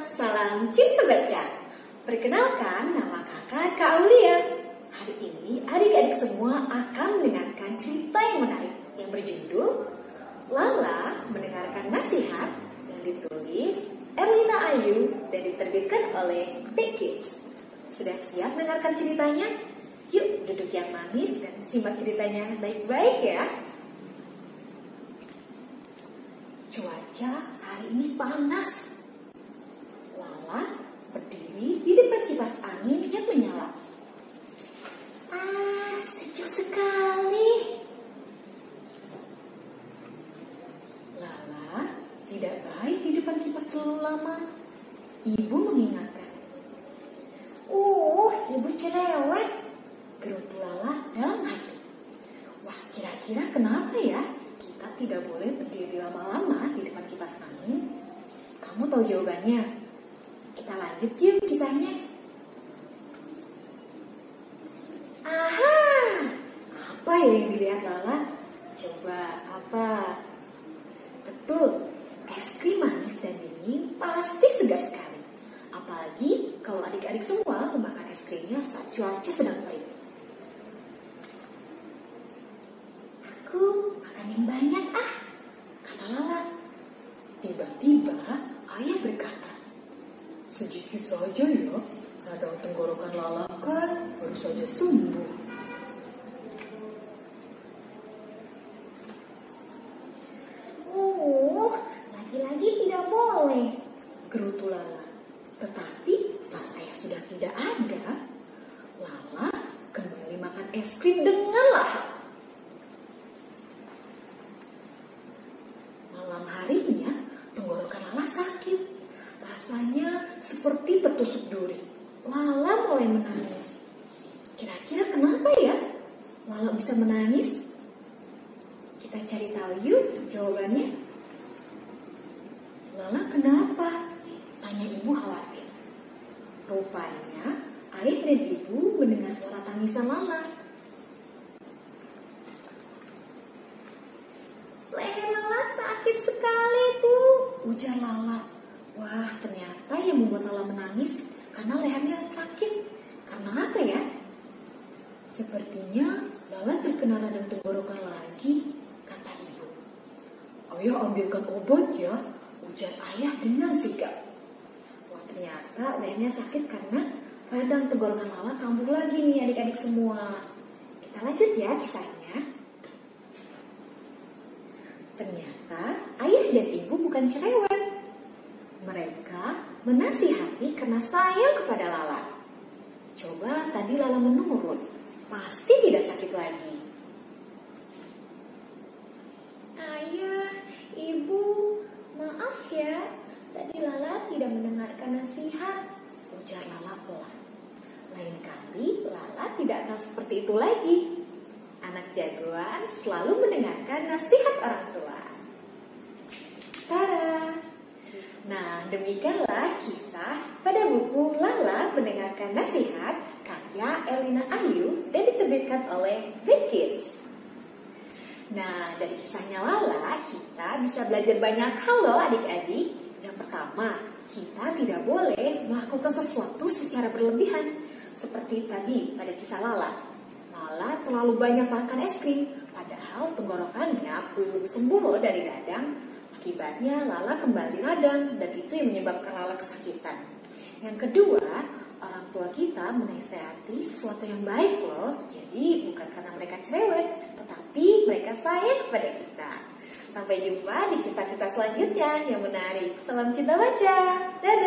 salam cinta baca. Perkenalkan, nama kakak Kak Aulia. Hari ini adik-adik semua akan mendengarkan cerita yang menarik yang berjudul Lala Mendengarkan Nasihat yang ditulis Erlina Ayu dan diterbitkan oleh Big Kids. Sudah siap mendengarkan ceritanya? Yuk duduk yang manis dan simak ceritanya baik-baik ya. Cuaca hari ini panas. Lala berdiri di depan kipas angin yang menyala. Sejuk sekali. Lala tidak baik di depan kipas terlalu lama. Ibu mengingatkan. Ibu cerewet, gerutu Lala dalam hati. Wah, kira-kira kenapa ya kita tidak boleh berdiri lama-lama di depan kipas angin? Kamu tahu jawabannya? Kita lanjut yuk kisahnya. Apa yang dilihat Lala? Coba apa? Betul, es krim manis dan dingin pasti segar sekali. Apalagi kalau adik-adik semua memakan es krimnya saat cuaca sedang terik. Aku makan yang banyak kata Lala. Tiba-tiba ayah berkata, sedikit saja ya, radang tenggorokan Lala kan baru saja sembuh. Lagi-lagi tidak boleh, gerutu Lala. Tetapi saat ayah sudah tidak ada, Lala kembali makan es krim dengan lahap. Malam harinya, tenggorokan Lala sakit. Rasanya seperti tertusuk duri. Lala mulai menangis. Kira-kira kenapa ya Lala bisa menangis? Kita cari tahu yuk jawabannya. Lala kenapa? Tanya ibu khawatir. Rupanya ayah dan ibu mendengar suara tangisan Lala. Leher Lala sakit sekali, Bu, ujar Lala. Wah, ternyata yang membuat Lala menangis karena lehernya sakit. Karena apa ya? Sepertinya Lala terkena radang tenggorokan lagi, kata ibu. Ayah ambilkan obat ya, ujar ayah dengan sigap. Wah, ternyata lehernya sakit karena radang tenggorokan Lala kambuh lagi nih adik-adik semua. Kita lanjut ya kisahnya. Ternyata ayah dan ibu bukan cerewet. Mereka menasihati karena sayang kepada Lala. Coba tadi Lala menurut, pasti tidak sakit lagi. Ayah, ibu, maaf ya, tadi Lala tidak mendengarkan nasihat, ujar Lala pelan. Lain kali Lala tidak akan seperti itu lagi. Anak jagoan selalu mendengarkan nasihat orang tua. Tara. Nah, demikianlah kisah pada buku Lala Mendengarkan Nasihat karya Erlina Ayu dan diterbitkan oleh Big Kids. Nah, dari kisahnya Lala kita bisa belajar banyak hal loh adik-adik. Yang pertama, kita tidak boleh melakukan sesuatu secara berlebihan. Seperti tadi pada kisah Lala. Lala terlalu banyak makan es krim, padahal tenggorokannya belum sembuh loh dari radang. Akibatnya Lala kembali radang dan itu yang menyebabkan Lala kesakitan. Yang kedua, orang tua kita menasihati sesuatu yang baik loh. Jadi bukan karena mereka cerewet, tetapi mereka sayang kepada kita. Sampai jumpa di kisah-kisah selanjutnya yang menarik. Salam cinta baca. Dadah.